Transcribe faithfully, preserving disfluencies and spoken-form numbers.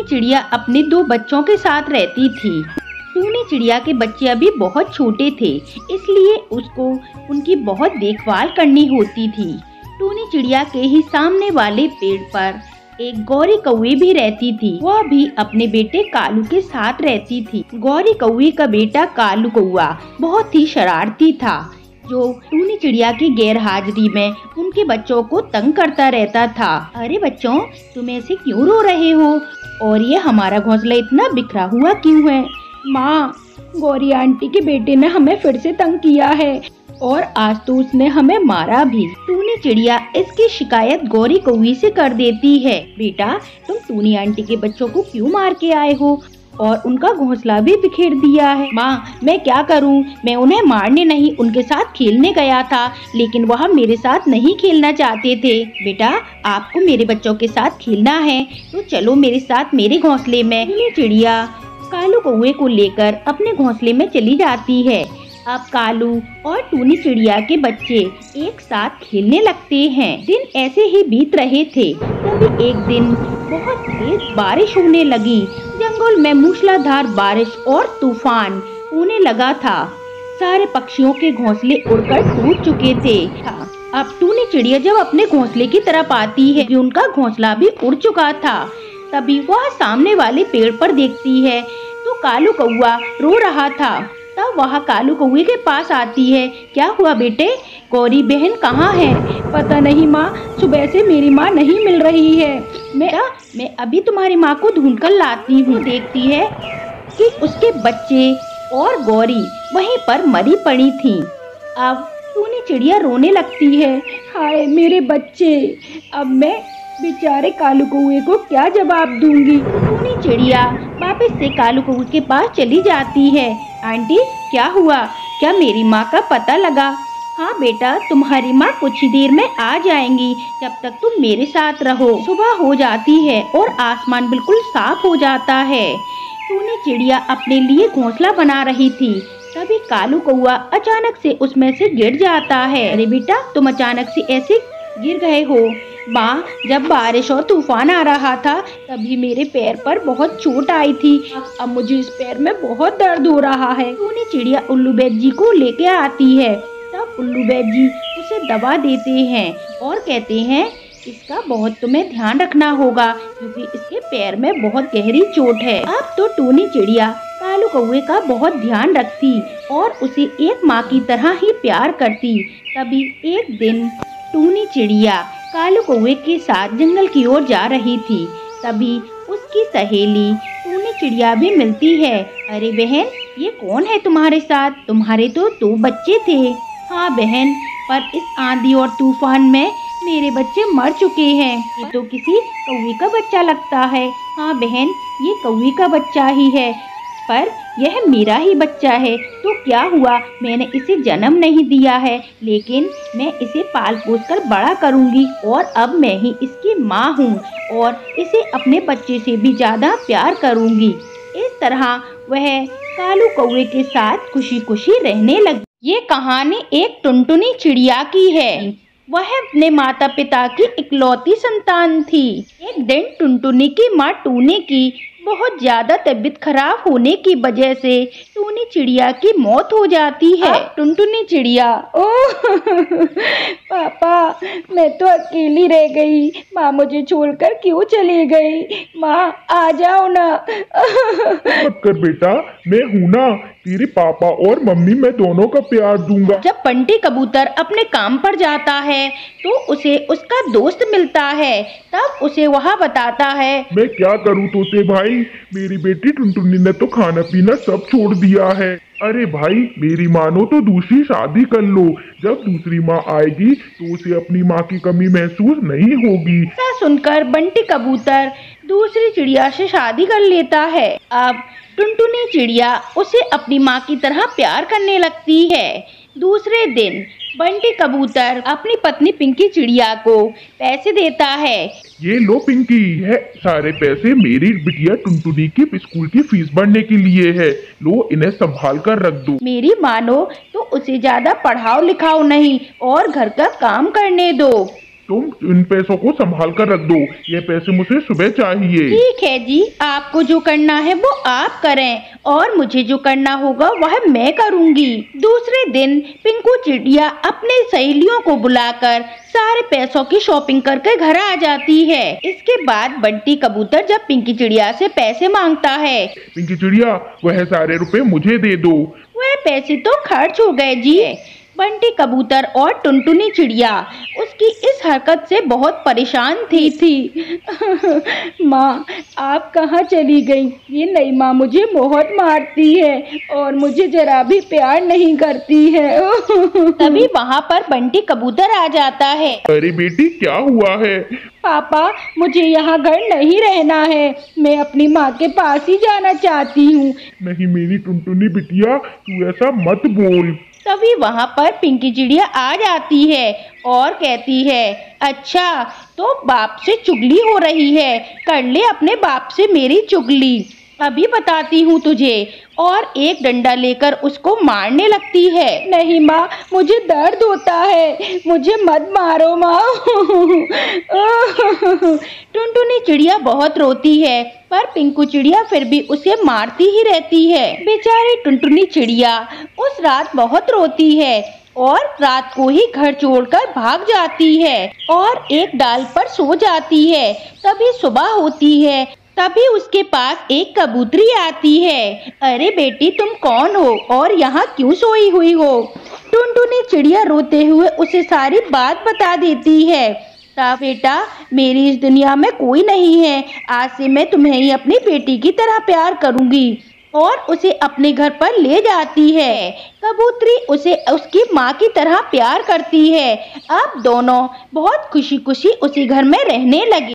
चिड़िया अपने दो बच्चों के साथ रहती थी। टूनी चिड़िया के बच्चे अभी बहुत छोटे थे, इसलिए उसको उनकी बहुत देखभाल करनी होती थी। टूनी चिड़िया के ही सामने वाले पेड़ पर एक गौरी कौवे भी रहती थी। वह भी अपने बेटे कालू के साथ रहती थी। गौरी कौवे का बेटा कालू कौवा बहुत ही शरारती था, जो टूनी चिड़िया की गैर हाजिरी में उनके बच्चों को तंग करता रहता था। अरे बच्चों, तुम ऐसे क्यों रो रहे हो? और ये हमारा घोंसला इतना बिखरा हुआ क्यों है? माँ, गौरी आंटी के बेटे ने हमें फिर से तंग किया है और आज तो उसने हमें मारा भी। टूनी चिड़िया इसकी शिकायत गौरी कौवी से कर देती है। बेटा, तुम टूनी आंटी के बच्चों को क्यों मार के आए हो और उनका घोंसला भी बिखेर दिया है? माँ, मैं क्या करूँ? मैं उन्हें मारने नहीं, उनके साथ खेलने गया था, लेकिन वह मेरे साथ नहीं खेलना चाहते थे। बेटा, आपको मेरे बच्चों के साथ खेलना है तो चलो मेरे साथ मेरे घोंसले में। टूनी चिड़िया कालू कौवे को लेकर अपने घोंसले में चली जाती है। अब कालू और टूनी चिड़िया के बच्चे एक साथ खेलने लगते हैं। दिन ऐसे ही बीत रहे थे, तभी एक दिन बहुत तेज बारिश होने लगी। जंगल में मूसलाधार बारिश और तूफान होने लगा था। सारे पक्षियों के घोंसले उड़कर टूट चुके थे। अब टूनी चिड़िया जब अपने घोंसले की तरफ आती है, उनका घोंसला भी उड़ चुका था। तभी वह सामने वाले पेड़ पर देखती है तो कालू कौवा रो रहा था। तब वह कालू कौवे के पास आती है। क्या हुआ बेटे, गौरी बहन कहाँ है? पता नहीं माँ, सुबह से मेरी माँ नहीं मिल रही है। मैं मैं अभी तुम्हारी माँ को ढूंढ कर लाती हूँ। देखती है कि उसके बच्चे और गौरी वहीं पर मरी पड़ी थी। अब टूनी चिड़िया रोने लगती है। हाय मेरे बच्चे, अब मैं बेचारे कालू कौवे को क्या जवाब दूंगी? टूनी चिड़िया वापस से कालू कौवे के पास चली जाती है। आंटी, क्या हुआ? क्या मेरी माँ का पता लगा? हाँ बेटा, तुम्हारी माँ कुछ ही देर में आ जाएंगी, जब तक तुम मेरे साथ रहो। सुबह हो जाती है और आसमान बिल्कुल साफ हो जाता है। टूनी चिड़िया अपने लिए घोंसला बना रही थी, तभी कालू कौवा अचानक से उसमें से गिर जाता है। अरे बेटा, तुम अचानक से ऐसे गिर गए हो? माँ, जब बारिश और तूफान आ रहा था तभी मेरे पैर पर बहुत चोट आई थी। अब मुझे इस पैर में बहुत दर्द हो रहा है। टूनी चिड़िया उल्लू बैद जी को लेके आती है। तब उल्लू बैद जी उसे दवा देते हैं और कहते हैं इसका बहुत तुम्हें ध्यान रखना होगा, क्योंकि इसके पैर में बहुत गहरी चोट है। अब तो टूनी चिड़िया कालू कौवे का बहुत ध्यान रखती और उसे एक माँ की तरह ही प्यार करती। तभी एक दिन टूनी चिड़िया कालू कौवे के साथ जंगल की ओर जा रही थी। तभी उसकी सहेली टूनी चिड़िया भी मिलती है। अरे बहन, ये कौन है तुम्हारे साथ? तुम्हारे तो दो बच्चे थे। हाँ बहन, पर इस आंधी और तूफान में मेरे बच्चे मर चुके हैं। ये तो किसी कौवे का बच्चा लगता है। हाँ बहन, ये कौवे का बच्चा ही है, पर यह मेरा ही बच्चा है। तो क्या हुआ, मैंने इसे जन्म नहीं दिया है, लेकिन मैं इसे पाल पोस कर बड़ा करूंगी और अब मैं ही इसकी माँ हूँ और इसे अपने बच्चे से भी ज्यादा प्यार करूंगी। इस तरह वह कालू कौवे के साथ खुशी खुशी रहने लगी। ये कहानी एक टुनटुनी चिड़िया की है। वह अपने माता पिता की इकलौती संतान थी। एक दिन टुनटुनी की माँ टूनी की बहुत ज्यादा तबीयत खराब होने की वजह से टूनी चिड़िया की मौत हो जाती है। टुनटुनी चिड़िया, ओह पापा, मैं तो अकेली रह गई। माँ मुझे छोड़कर क्यों चली गई? माँ, आ जाओ ना। मत कर बेटा, मैं हूँ ना, तेरे पापा और मम्मी मैं दोनों का प्यार दूंगा। जब बंटी कबूतर अपने काम पर जाता है तो उसे उसका दोस्त मिलता है। तब उसे वह बताता है, मैं क्या करूँ तोते भाई, मेरी बेटी टुनटुनी ने तो खाना पीना सब छोड़ दिया है। अरे भाई, मेरी मानो तो दूसरी शादी कर लो। जब दूसरी माँ आएगी तो उसे अपनी माँ की कमी महसूस नहीं होगी। ऐसा सुनकर बंटी कबूतर दूसरी चिड़िया से शादी कर लेता है। अब टुनटुनी चिड़िया उसे अपनी माँ की तरह प्यार करने लगती है। दूसरे दिन बंटी कबूतर अपनी पत्नी पिंकी चिड़िया को पैसे देता है। ये लो पिंकी, है सारे पैसे मेरी बिटिया टुनटुनी की स्कूल की फीस भरने के लिए है। लो, इन्हें संभाल कर रख दो। मेरी मानो तो उसे ज्यादा पढ़ाओ लिखाओ नहीं और घर का काम करने दो। तुम इन पैसों को संभाल कर रख दो, ये पैसे मुझे सुबह चाहिए। ठीक है जी, आपको जो करना है वो आप करें और मुझे जो करना होगा वह मैं करूंगी। दूसरे दिन पिंकू चिड़िया अपने सहेलियों को बुलाकर सारे पैसों की शॉपिंग करके घर आ जाती है। इसके बाद बंटी कबूतर जब पिंकी चिड़िया से पैसे मांगता है। पिंकी चिड़िया, वह सारे रुपए मुझे दे दो। वह पैसे तो खर्च हो गए जी। बंटी कबूतर और टुनटुनी चिड़िया उसकी इस हरकत से बहुत परेशान थी थी माँ, आप कहाँ चली गई? ये नई माँ मुझे बहुत मारती है और मुझे जरा भी प्यार नहीं करती है। तभी वहाँ पर बंटी कबूतर आ जाता है। अरे बेटी, क्या हुआ है? पापा, मुझे यहाँ घर नहीं रहना है, मैं अपनी माँ के पास ही जाना चाहती हूँ। नहीं मेरी टुनटुनी बिटिया, तू ऐसा मत बोल। तभी वहाँ पर पिंकी चिड़िया आ जाती है और कहती है, अच्छा तो बाप से चुगली हो रही है, कर ले अपने बाप से मेरी चुगली, अभी बताती हूँ तुझे। और एक डंडा लेकर उसको मारने लगती है। नहीं माँ, मुझे दर्द होता है, मुझे मत मारो माँ। टुनटुनी चिड़िया बहुत रोती है पर पिंकू चिड़िया फिर भी उसे मारती ही रहती है। बेचारी टुनटुनी चिड़िया उस रात बहुत रोती है और रात को ही घर छोड़कर भाग जाती है और एक डाल पर सो जाती है। तभी सुबह होती है, तभी उसके पास एक कबूतरी आती है। अरे बेटी, तुम कौन हो और यहाँ क्यों सोई हुई हो? टुनटुनी चिड़िया रोते हुए उसे सारी बात बता देती है। तब बेटा, मेरी इस दुनिया में कोई नहीं है, आज से मैं तुम्हें ही अपनी बेटी की तरह प्यार करूंगी। और उसे अपने घर पर ले जाती है। कबूतरी उसे उसकी माँ की तरह प्यार करती है। अब दोनों बहुत खुशी खुशी उसी घर में रहने लगे।